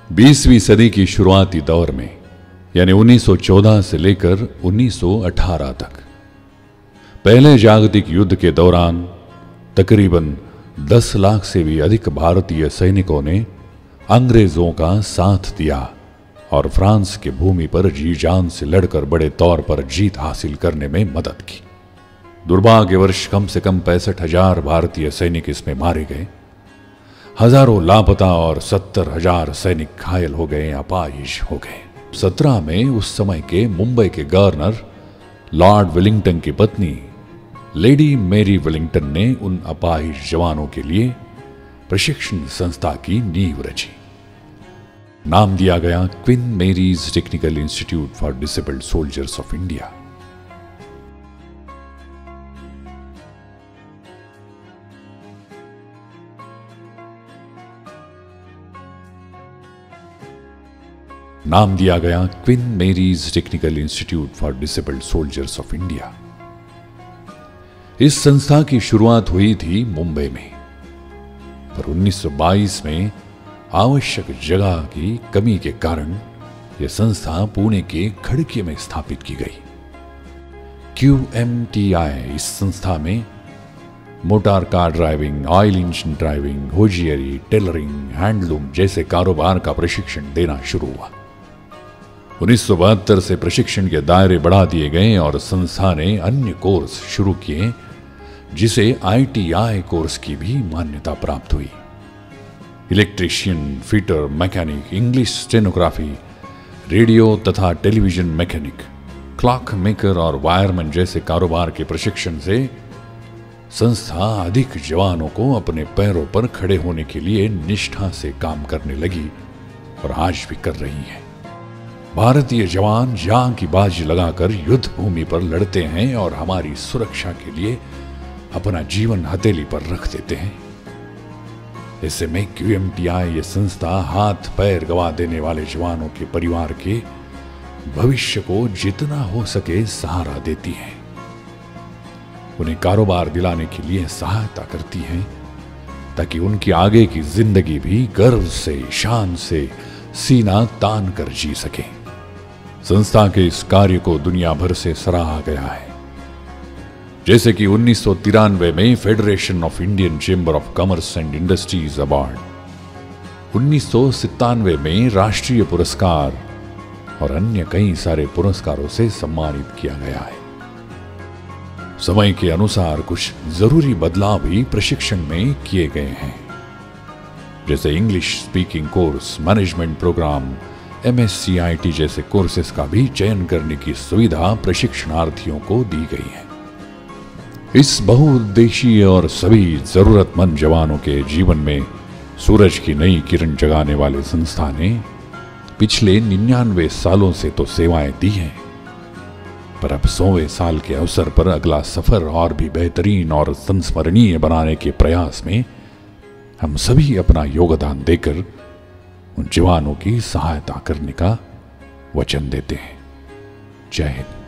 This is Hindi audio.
20वीं सदी की शुरुआती दौर में यानी 1914 से लेकर 1918 तक पहले जागतिक युद्ध के दौरान तकरीबन 10 लाख से भी अधिक भारतीय सैनिकों ने अंग्रेजों का साथ दिया और फ्रांस की भूमि पर जी जान से लड़कर बड़े तौर पर जीत हासिल करने में मदद की। दुर्भाग्यवश कम से कम 65,000 भारतीय सैनिक इसमें मारे गए, हजारों लापता और 70,000 सैनिक घायल हो गए, अपाहिज हो गए। 17 में उस समय के मुंबई के गवर्नर लॉर्ड वेलिंगटन की पत्नी लेडी मैरी वेलिंगटन ने उन अपाहिज जवानों के लिए प्रशिक्षण संस्था की नींव रची। नाम दिया गया queen Mary's technical institute for disabled soldiers of India. नाम दिया गया queen Mary's technical institute for disabled soldiers of India. इस संस्था की शुरुआत हुई थी मुंबई में, पर 1922 में आवश्यक जगह की कमी के कारण यह संस्था पुणे के खड़की में स्थापित की गई। QMTI इस संस्था में motor car driving, oil engine driving, hosiery, tailoring, handloom जैसे कारोबार का प्रशिक्षण देना शुरू हुआ। 1972 से प्रशिक्षण के दायरे बढ़ा दिए गए और संस्था ने अन्य कोर्स शुरू किए, जिसे ITI कोर्स की भी मान्यता प्राप्त हुई। Electrician, fitter, mechanic, English stenography, radio तथा टेलीविजन मैकेनिक, क्लॉक मेकर और वायरमैन जैसे कारोबार के प्रशिक्षण से संस्था अधिक जवानों को अपने पैरों पर खड़े होने के लिए निष्ठा से काम करने लगी और आज भी कर रही है। भारतीय जवान जान की बाजी लगाकर युद्ध भूमि पर लड़ते हैं और हमारी सुरक्षा के लिए अपना जीवन हथेली पर रख देते हैं। ऐसे में QMTI ये संस्था हाथ पैर गंवा देने वाले जवानों के परिवार के भविष्य को जितना हो सके सहारा देती है, उन्हें कारोबार दिलाने के लिए सहायता करती है, ताकि उनकी आगे की जिंदगी भी गर्व से, शान से सीना तान कर जी सके। संस्था के इस कार्य को दुनिया भर से सराहा गया है, जैसे कि 1993 में federation of Indian chamber of commerce and industries award, 1997 में राष्ट्रीय पुरस्कार और अन्य कई सारे पुरस्कारों से सम्मानित किया गया है। समय के अनुसार कुछ जरूरी बदलाव भी प्रशिक्षण में किए गए हैं, जैसे English speaking course, management program, MSc जैसे कोर्सेस का भी चयन करने की सुविधा प्रशिक्षणार्थियों को दी गई है। इस बहुउद्देशीय और सभी जरूरतमंद जवानों के जीवन में सूरज की नई किरण जगाने वाले संस्था ने पिछले 99 सालों से तो सेवाएं दी हैं, पर अब 100वें साल के अवसर पर अगला सफर और भी बेहतरीन और संस्मरणीय बनाने के प्रयास में हम सभी अपना योगदान देकर उन जवानों की सहायता करने का वचन देते हैं। जय हिंद।